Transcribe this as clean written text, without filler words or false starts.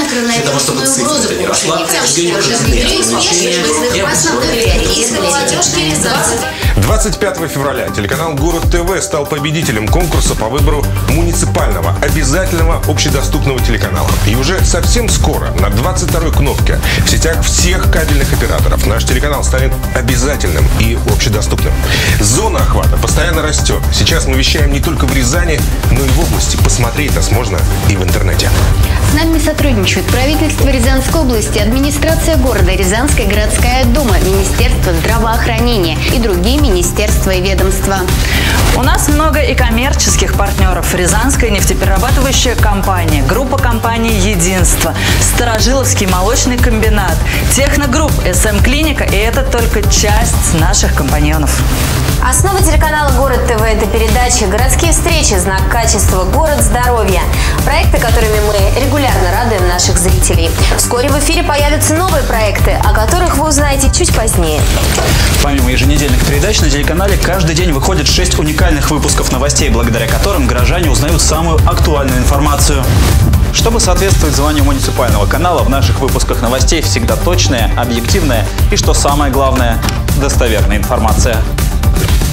коронавирусную угрозу повышения жизни. 25 февраля телеканал «Город ТВ» стал победителем конкурса по выбору муниципального обязательного общедоступного телеканала. И уже совсем скоро на 22-й кнопке в сетях всех кабельных операторов наш телеканал станет обязательным и общедоступным. Зона охвата постоянно растет. Сейчас мы вещаем не только в Рязани, но и в области. Посмотреть нас можно и в интернете. С нами сотрудничают правительство Рязанской области, администрация города, Рязанская городская дума, Министерство здравоохранения и другие министерства и ведомства. У нас много и коммерческих партнеров. Рязанская нефтеперерабатывающая компания, группа компаний «Единство», Старожиловский молочный комбинат, Техногрупп, СМ-клиника, и это только часть наших компаньонов. Основа телеканала «Город ТВ» – это передача «Городские встречи. Знак качества. Город здоровья». Проекты, которыми мы регулярно радуем наших зрителей. Вскоре в эфире появятся новые проекты, о которых вы узнаете чуть позднее. Помимо еженедельных передач на телеканале каждый день выходит 6 уникальных выпусков новостей, благодаря которым горожане узнают самую актуальную информацию. Чтобы соответствовать званию муниципального канала, в наших выпусках новостей всегда точная, объективная и, что самое главное, достоверная информация.